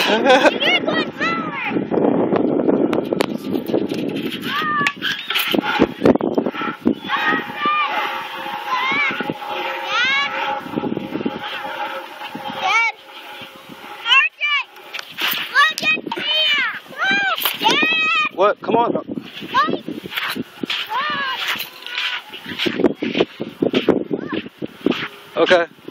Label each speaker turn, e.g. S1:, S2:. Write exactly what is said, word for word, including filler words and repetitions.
S1: You're going forward. Dad. R J, look at here. Dad.
S2: What? Come on.
S1: Look.
S2: Okay.